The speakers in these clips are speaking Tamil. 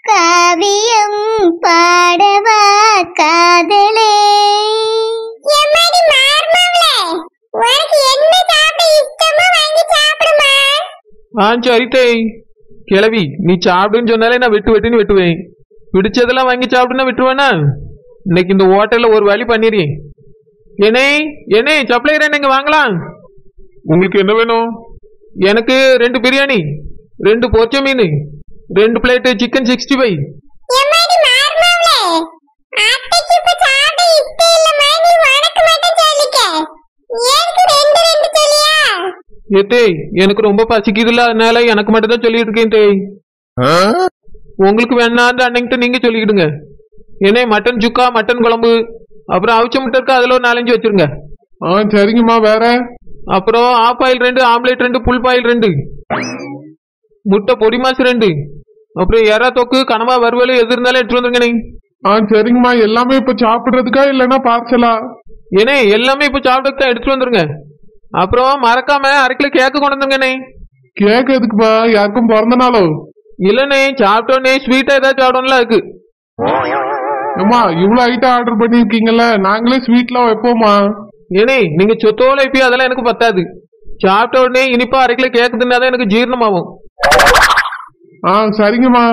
காவியம் பாடவா காதலே. எம்மாடி மார்மவளே, உனக்கு என்ன சாப்பிட இஷ்டமோ வாங்கி சாப்பிடுமா. சரி தேய். கிளவி நீ சாப்பிடுன்னு சொன்னாலே நான் வெட்டுன்னு வெட்டுவேன். பிடிச்சதெல்லாம் வாங்கி சாப்பிடுன்னா விட்டுருவேனா? இன்னைக்கு இந்த ஹோட்டல்ல ஒரு வழி பண்ணிடுறேன். என்னே சப்ளையர் நீங்க வாங்கலாம். உங்களுக்கு என்ன வேணும்? எனக்கு 2 பிரியாணி, 2 பொரிச்ச மீன், 2 பிளேட் சிக்கன் 65. எம்மாடி மார்மவளே, அத்தைக்கு இப்ப சாப்பிட இஷ்டம் இல்லம்மா, நீ உனக்கு மட்டும் சொல்லிக்க. எனக்கு 2 சொல்லியா? தேய் எனக்கு ரொம்ப பசிக்குதுல்ல, அதனால எனக்கு மட்டும் தான் சொல்லிட்டு இருக்கேன் தேய். உங்களுக்கு வேணான்னு அன்னைக்கிட்ட நீங்க சொல்லிக்கிடுங்க. மட்டன் சுக்கா, மட்டன் குழம்பு, அப்புறம் அவிச்ச முட்டை இருக்கா, அதுல ஒரு 4-5 வச்சிருங்க. சரிங்கம்மா. வேற? அப்புறம் half boil 2, omelette 2, full boil 2, முட்டை பொடி மாசு 2, அப்புறம் எறா தொக்கு, கனவா வறுவல் எது இருந்தாலும் எடுத்து வந்துருங்க. சரிங்கம்மா. எல்லாமே இப்ப சாப்பிடுறதுக்கா இல்லன்னா பார்சலா? எல்லாமே இப்ப சாப்பிட்டு தான் எடுத்துட்டு வந்துருங்க. அப்புறம் மறக்காம 1/2 கிலோ கேக்கு கொண்டு வந்துருங்க. கேக்கு எதுக்குப்பா? யாருக்கும் பிறந்த நாளோ? இல்லண்ணே, சாப்பிட்டோன்னே ஸ்வீட்டா ஏதாச்சும் சாப்பிடணும்ல இருக்கு. அம்மா இவ்வளவு ஐட்டம் ஆர்டர் பண்ணிருக்கீங்கல்ல, நாங்களே ஸ்வீட்லாம் வைப்போமா? நீங்க சொத்தோல இப்ப அதெல்லாம் எனக்கு பத்தாது. சாப்பிட்ட உடனே இனிப்பா 1/2 கிலோ கேக்கு தின்னாதான் எனக்கு ஜீரணமாகும். சரிங்கம்மா.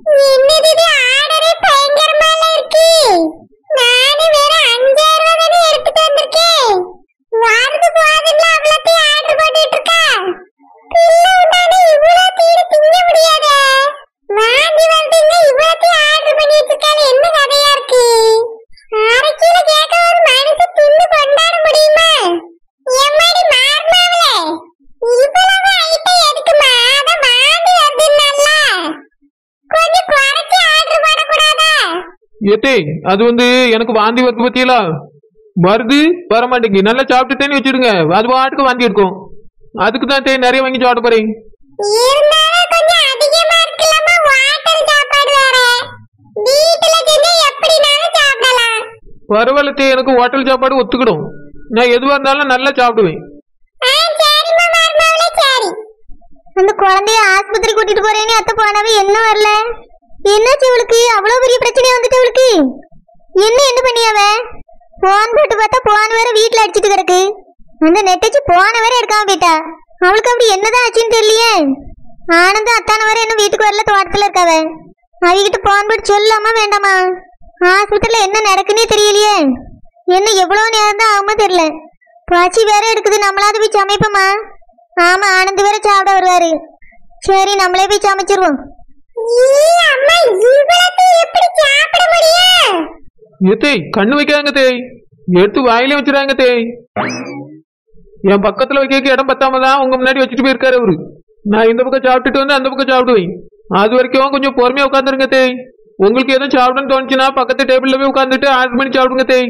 அது எனக்கு வாந்தி வருது பத்தியலா, வருது வர மாட்டேங்க. நல்லா சாப்பிட்டுட்டேன்னு வச்சிருங்க, அது பாட்டுக்கு வாந்தி எடுக்கும். அதுக்கு தான் நிறைய வாங்கி சாப்பிட போறேன். பரவாயில்ல, எனக்கு ஹோட்டல் சாப்பாடு ஒத்துக்கிடும். நான் எதுவா இருந்தாலும் நல்லா சாப்பிடுவேன். அந்த குழந்தைய ஆஸ்பத்திரி கூட்டிட்டு போறேன்னு அத்தை போனாவே என்ன வரல? என்னாச்சு இவளுக்கு? அவ்வளவு பெரிய பிரச்சனை வந்துட்டு இவளுக்கு. என்ன பண்ணியாவ? போன் போட்டு பார்த்தா போன் வேற வீட்டுல அடிச்சிட்டு கிடக்கு. அந்த நெட்டச்சு போன வேற எடுக்காம போயிட்டா. அவளுக்கு அப்படி என்னதான் ஆச்சுன்னு தெரியலையே. ஆனந்தம் அத்தான வேற இன்னும் வீட்டுக்கு வரல, தோட்டத்துல இருக்காவ. அவகிட்ட போன் போட்டு சொல்லாமா வேண்டாமா? ஹாஸ்பிட்டல்ல என்ன நடக்குன்னே தெரியலையே. என்ன எவ்வளவு நேரம் தான் ஆகுமோ தெரியல. பசி வேற எடுக்குது, நம்மளாவது போய் சமைப்போமா? ஆமா, ஆனந்த் வேற சாப்பிட வருவாரு. சரி, நம்மளே போய் சமைச்சிருவோம். கண்ணு வைக்காங்க தேய், எடுத்து வாயிலே வச்சிருக்காங்க தேய். என் பக்கத்துல வைக்க இடம் பத்தாமதான் உங்க முன்னாடி வச்சுட்டு போயிருக்காரு அவரு. நான் இந்த பக்கம் சாப்பிட்டுட்டு வந்து அந்த பக்கம் சாப்பிடுவேன். அது வரைக்கும் கொஞ்சம் பொறுமையா உட்காந்துருங்க தேய். உங்களுக்கு எதுவும் சாப்பிடணும்னு தோணுச்சுன்னா பக்கத்து டேபிள்ல போய் உட்காந்துட்டு ஆர்டர் பண்ணி சாப்பிடுங்க தேய்.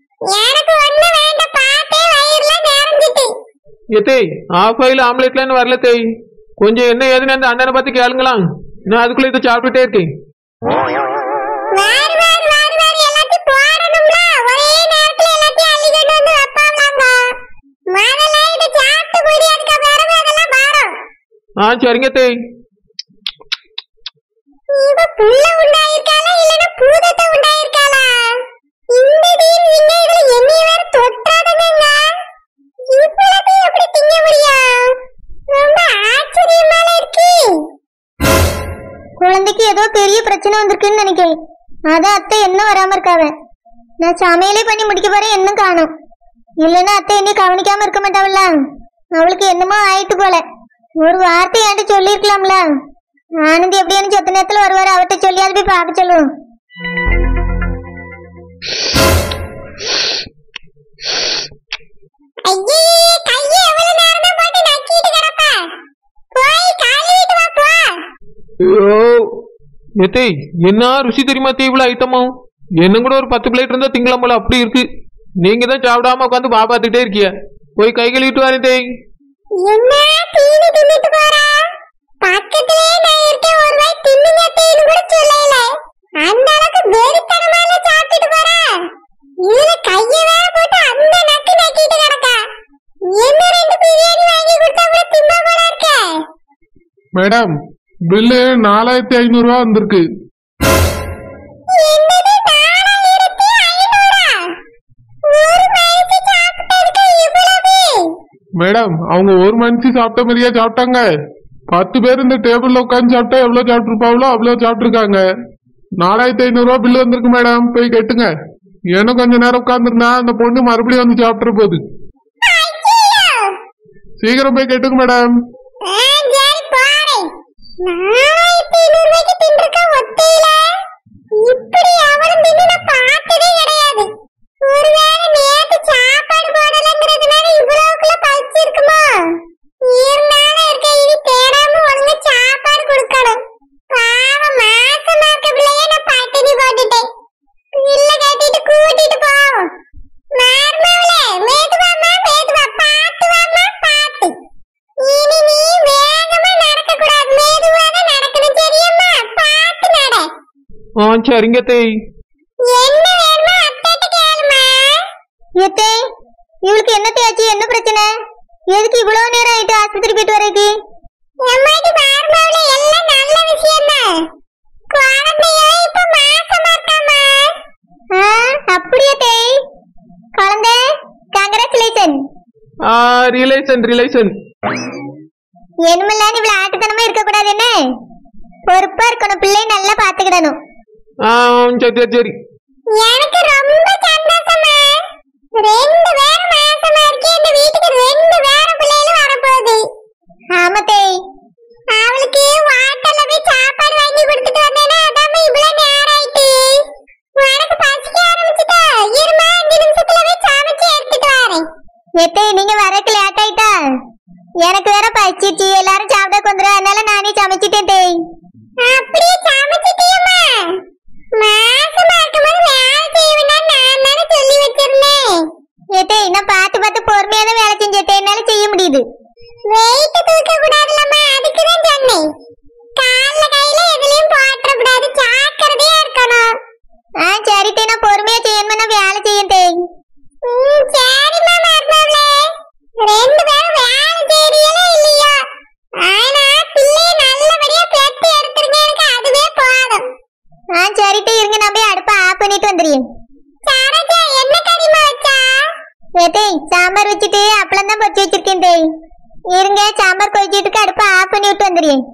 ஆஃப் ஆயில் ஆம்லேட்ல வரல தேய். கொஞ்சம் என்ன ஏதுன்னு அந்த அண்ணனை பார்த்து கேளுங்களாம். நான் அதுக்குள்ள இதை சாப்பிட்டுட்டே இருக்கேன். சரிங்க தேய். குழந்தைக்கு ஏதோ பெரிய பிரச்சனை வந்திருக்குன்னு நினைக்கிறேன். அதான் அத்தை என்ன வராம இருக்காவ. நான் சமையலே பண்ணி முடிக்க போறேன், என்ன காணும். இல்லைன்னா அத்தை என்ன கவனிக்காம இருக்க மாட்டாவல்ல. அவளுக்கு என்னமோ ஆயிட்டு போல. ஒரு வார்த்தை என்கிட்ட சொல்லிருக்கலாம்ல. ஆனந்தி எப்படியானு சொத்த நேரத்துல வருவாரு, அவர்கிட்ட சொல்லியாவது போய் பார்க்க சொல்லுவோம். என்ன ருசி தெரியுமா இவ்வளவு ஐட்டமும்? என்ன கூட ஒரு 10 பிளேட் இருந்தா திங்கலாம் போல, அப்படி இருக்கு. நீங்க தான் சாப்பிடாம உட்காந்து பாத்துட்டே இருக்கிய. போய் கை கழுவிட்டு வரேன் தேய். மேடம், பில்லு 4500 ரூபா வந்திருக்கு. என்னது 4500? ஒரு மனுஷி சாப்பிட்டதுக்கு இவ்வளவு? மேடம் அவங்க ஒரு மனுஷி சாப்பிட்ட மாதிரியா சாப்பிட்டாங்க? 10 பேர் இந்த டேபிள்ல உட்காந்து சாப்பிட்டா எவ்வளவு சாப்பிட்டுருப்பாங்களோ அவ்வளவு சாப்பிட்டுருக்காங்க. 4500 பில்லு வந்திருக்கு மேடம், போய் கட்டுங்க. ஏன்னா கொஞ்ச நேரம் உட்காந்துருந்தா அந்த பொண்ணு மறுபடியும் வந்து சாப்பிட்டுற போகுது. சீக்கிரம் போய் கட்டுங்க மேடம். சரிங்க தேய். இவளுக்கு என்ன தேய்ச்சி, என்ன பிரச்சனை? எதுக்கு இவ்வளவு நேரம் ஆயிட்டு ஆஸ்பத்திரி போயிட்டு வரைக்கு? அப்படியே தேய் குழந்தை, கங்க்ராச்சுலேஷன். ரிலேஷன் என்னமில்ல நீ இவ்வளவு ஆட்டுத்தனமா இருக்க கூடாது, என்ன பொறுப்பா இருக்கணும், பிள்ளை நல்லா பாத்துக்கிடணும். சரி. எனக்கு ரொம்ப சந்தோஷமா, 2 பேரும் மாசமா இருக்கே, இந்த வீட்டுக்கு 2 பேரும் பிள்ளைகளும் வரப்போகுது. ஆமா தேய், அவளுக்கு வாட்டல்ல போய் சாப்பாடு வாங்கி கொடுத்துட்டு வந்தேன்னா அதாம இவ்வளவு நேரம் ஆயிட்டு. உனக்கு பசிக்க ஆரம்பிச்சுட்டா, இருமா 5 நிமிஷத்துல போய் சமைச்சு எடுத்துட்டு வரேன். எத்தே நீங்க வரக்கு லேட் ஆயிட்டா? எனக்கு வேற பசிச்சு, எல்லாரும் சாப்பிட வந்துடும், அதனால நானே சமைச்சிட்டேன் தேய். அப்படியே சமைச்சிட்டியம்மா? மாசமா இருக்கும்போது வேலை செய்வேன்னா நான் தானே சொல்லி வச்சிருந்தேன். ஏத்தே நான் பார்த்து பொறுமையா தான் வேலை செஞ்சேன், என்னால செய்ய முடியுது. வெயிட் தூக்க கூடாதுலம்மா, அதுக்கு தான் சொன்னேன். கால்ல கையில எதுலயும் போட்டுற கூடாது, ஜாக்கிரதையா இருக்கணும். சரி தே, நான் பொறுமையா செய்யணுமா, நான் வேலை செய்யேன் தே. சரிம்மா மருமகளே, 2 பேரும் வேலை செய்றீங்களா இல்லையா? ஆனா பிள்ளை நல்லபடியா பெத்து எடுத்துருங்க, எனக்கு அதுவே போதும். சரி தே, இருங்க நான் போய் அடுப்பை ஆஃப் பண்ணிட்டு வந்துடுறேன். சரோஜா என்ன கறிமா வச்சா? ஏத்தே சாம்பார் வச்சுட்டு அப்பளம் தான் பொரிச்சு வச்சிருக்கேன் தே. இருங்க சாம்பார் கொதிச்சிட்டு அடுப்பை ஆஃப் பண்ணி விட்டு வந்துடுறேன்.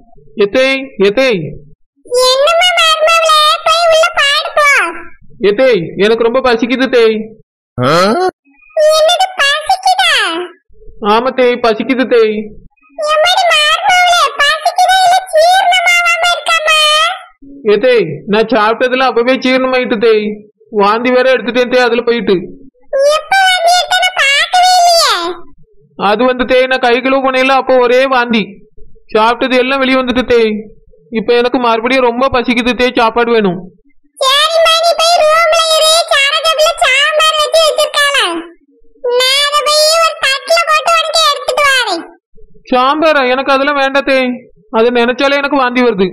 என்னம்மா மருமகளே, போய் உள்ள பாடு போ. எனக்கு ரொம்ப பசிக்குது தேய். என்னது பசிக்குதா? ஆமா தேய், பசிக்குது தேய். எம்மடி மருமகளே, பசிக்குதா இல்ல ஜீரணமாவாம இருக்காமா? நான் சாப்பிட்டதுல அப்பவே ஜீரணமாயிட்டு தேய். வாந்தி வேற எடுத்துட்டேன் தேய், அதுல போயிட்டு. எப்ப வாந்தி எடுத்தன பார்க்கவே இல்லையே. அது வந்து தேய், நான் கை கழுவு போனேல அப்போ ஒரே வாந்தி, சாப்பிட்டது எல்லாம் வெளியே வந்துட்டு தேய். இப்ப எனக்கு மறுபடியும் ரொம்ப பசிக்குது தேய், சாப்பாடு வேணும். சரிம்மா, நீ போய் ரூம்ல இரு, சரோஜாவுல சாம்பார் வச்சு வச்சிருக்காளா, நான் அத போய் ஒரு தட்டுல போட்டு உனக்கு எடுத்துட்டு வரேன். சாம்பாரா? எனக்கு அதெல்லாம் வேண்டாம் தேய், அதை நினைச்சாலே எனக்கு வாந்தி வருது.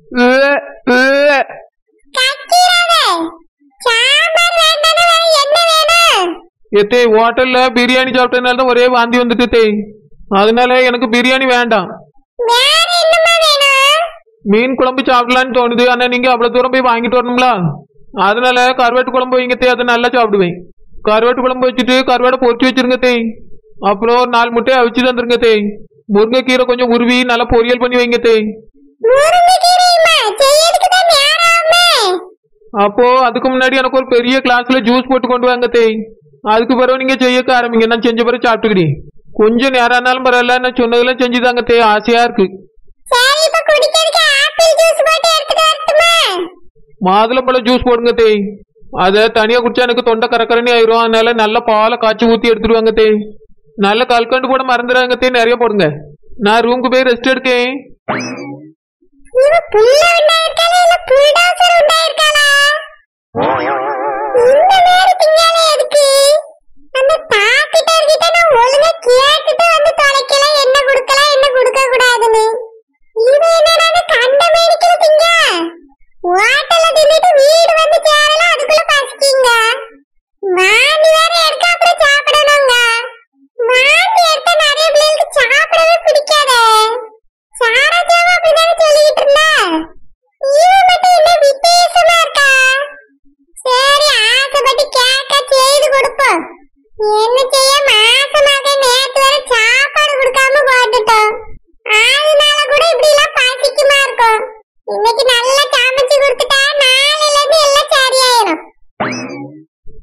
கத்திராதே, சாம்பார் வேண்டாம்னா வேற என்ன வேணும்? ஹோட்டல்ல பிரியாணி சாப்பிட்டதுனால தான் ஒரே வாந்தி வந்துட்டு தேய், அதனால எனக்கு பிரியாணி வேண்டாம். வேற என்னமா வேணும்? மீன் குழம்பு சாப்பிடலான்னு தோணுது, ஆனா நீங்க அவ்வளவு தூரம் போய் வாங்கிட்டு வரணும்ல, அதனால கருவாட்டு குழம்பு வைங்க தேய், அதை நல்லா சாப்பிடுவேன். கருவாட்டு குழம்பு வச்சுட்டு கருவாடை பொரிச்சு வச்சிருங்க தேய். அப்புறம் ஒரு 4 முட்டையை அவிச்சு தந்துருங்க தேய். முருங்கைக்கீரை கொஞ்சம் உருவி நல்லா பொரியல் பண்ணி வைங்க தேய். அப்போ அதுக்கு முன்னாடி எனக்கு ஒரு பெரிய கிளாஸ்ல ஜூஸ் போட்டு கொண்டு வாங்க தேய். அதுக்கு பிறகு நீங்க செய்யக்க ஆரம்பிங்க, நான் செஞ்ச பிறகு சாப்பிட்டுக்கிட்டேன். கொஞ்சம் நேரம் ஆனாலும் பரவாயில்ல, நான் சொன்னதெல்லாம் செஞ்சுதாங்க தேய், ஆசையா இருக்கு. மாதுளம்பழம் ஜூஸ் போடுங்க தேய், அதை தனியா குடிச்சா எனக்கு தொண்டை கரக்கரணி ஆயிரும், அதனால நல்ல பாலை காய்ச்சி ஊத்தி எடுத்துடுவாங்க தேய். நல்ல கல்கண்டு போட மறந்துடுறாங்க தேய், நிறைய போடுங்க. நான் ரூமுக்கு போய் ரெஸ்ட் எடுக்கேன். சாராஜாவும் அப்படிதானே சொல்லிட்டு இருந்தா, இவன் மட்டும் என்ன வித்தியாசமா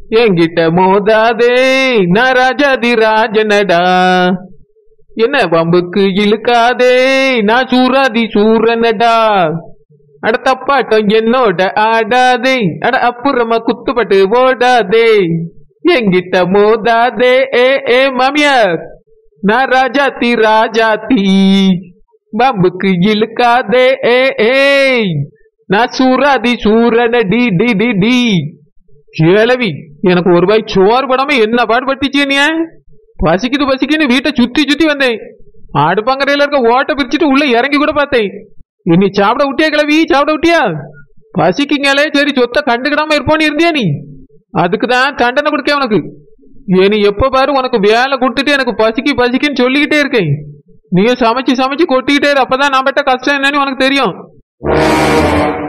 என்கிட்ட மோதாதே நான் ராஜாதி ராஜனடா, என்ன வம்புக்கு இழுக்காதே நான் சூராதி சூரனடா, அட தப்பாட்டம் என்னோட ஆடாதே, அட அப்புறமா குத்துப்பட்டு ஓடாதே, என்கிட்ட மோதாதே ஏ மாமியார் நான் ராஜாத்தி ராஜாத்தி, வம்புக்கு இழுக்காதே ஏய் நான் சூராதி சூரன டி டி டி டி. கிழவி எனக்கு ஒரு வாய் சோறு படாம என்ன பாடுபட்டுச்சு நீ? பசிக்குன்னு வீட்டை சுத்தி சுத்தி வந்தேன். அடுப்பங்கரையில இருக்க ஓட்டை பிரிச்சுட்டு உள்ள இறங்கி கூட பார்த்தேன். இனி சாப்பிட விட்டியா கிழவி? சாப்பிட விட்டியா? பசிக்குங்களே சரி சொத்தை கண்டுக்கிடாம இருப்போன்னு இருந்தியா நீ? அதுக்குதான் தண்டனை கொடுக்க உனக்கு. இனி எப்ப பாரு உனக்கு வேலை கொடுத்துட்டு எனக்கு பசிக்குன்னு சொல்லிக்கிட்டே இருக்கேன். நீயும் சமைச்சு கொட்டிக்கிட்டே இரு, அப்பதான் நான் பட்ட கஷ்டம் என்னன்னு உனக்கு தெரியும்.